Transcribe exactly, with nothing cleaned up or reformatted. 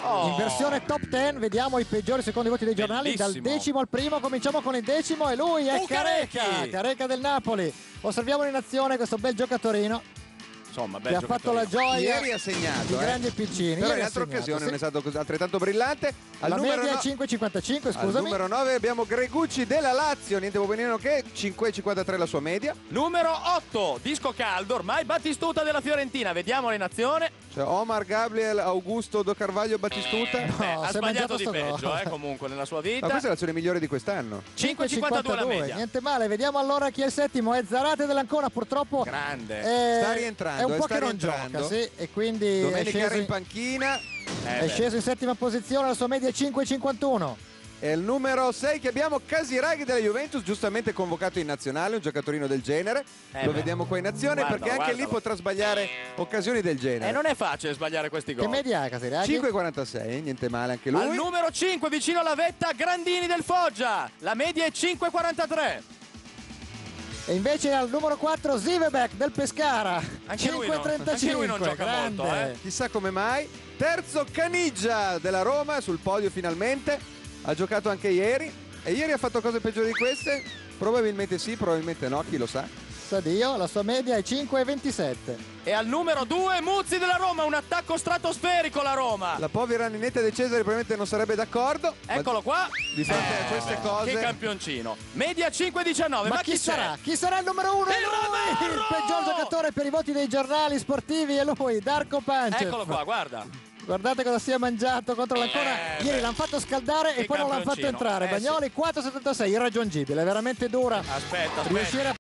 Oh. In versione top dieci vediamo i peggiori secondo i voti dei giornali. Bellissimo. Dal decimo al primo cominciamo con il decimo e lui è Uh, Careca, Carecchi! Careca del Napoli. Osserviamolo in azione questo bel giocatorino Insomma, bel che ha fatto la giocatorino. gioia Ieri ha segnato, di eh. grandi e piccini. Però Ieri in ha altre segnato, occasioni sì. non è stato così- altrettanto brillante. Al La numero media è no- cinque virgola cinquantacinque, Al scusami. numero nove abbiamo Gregucci della Lazio, niente po' meno che cinque virgola cinquantatré la sua media. Numero otto, disco caldo, ormai Battistuta della Fiorentina. Vediamola in azione. Cioè Omar, Gabriel, Augusto, Do Carvaglio, Battistuta. Eh, No, ha si è sbagliato mangiato di sto peggio, gol. eh, comunque, nella sua Ma vita. questa è l'azione migliore di quest'anno. cinque virgola cinquantadue la media. Niente male, vediamo allora chi è il settimo. È Zarate dell'Ancona, purtroppo Grande. è, Sta rientrando, è un eh, po' sta che non rientrando. gioca, sì, e quindi è Domenica era sceso, in in, panchina. Eh, è beh. sceso in settima posizione, la sua media è cinque virgola cinquantuno. E il numero sei che abbiamo Casiraghi della Juventus, giustamente convocato in nazionale, un giocatorino del genere. Eh Lo beh. vediamo qua in azione Guarda, perché anche lì guardalo. potrà sbagliare occasioni del genere. E non è facile sbagliare questi gol. Che media ha Casiraghi? cinque virgola quarantasei, niente male anche lui. Al numero cinque, vicino alla vetta, Grandini del Foggia. La media è cinque virgola quarantatré. E invece al numero quattro Zivebek del Pescara, Anche lui cinque no- virgola trentacinque. anche lui non gioca grande. molto, eh. Chissà come mai. Terzo Caniggia della Roma sul podio finalmente. Ha giocato anche ieri. E ieri ha fatto cose peggiori di queste? Probabilmente sì, probabilmente no, chi lo sa. Sa Dio, la sua media è cinque virgola ventisette. E al numero due, Muzzi della Roma. Un attacco stratosferico la Roma. La povera Ninetta De Cesare probabilmente non sarebbe d'accordo. ma Eccolo qua. Di fronte a queste beh, cose. Che campioncino. Media cinque virgola diciannove. Ma, Ma, chi, c'è? sarà? Chi sarà il numero uno? È Il lui! Navarro! Il peggior giocatore per i voti dei giornali sportivi è lui, Darko Pancev. Eccolo qua, guarda. Guardate cosa si è mangiato contro l'Ancona. Eh, Ieri beh. l'hanno fatto scaldare Che e poi non l'hanno fatto campioncino. entrare. Eh, Bagnoli quattro virgola settantasei, irraggiungibile, veramente dura. Aspetta, aspetta. Riuscire a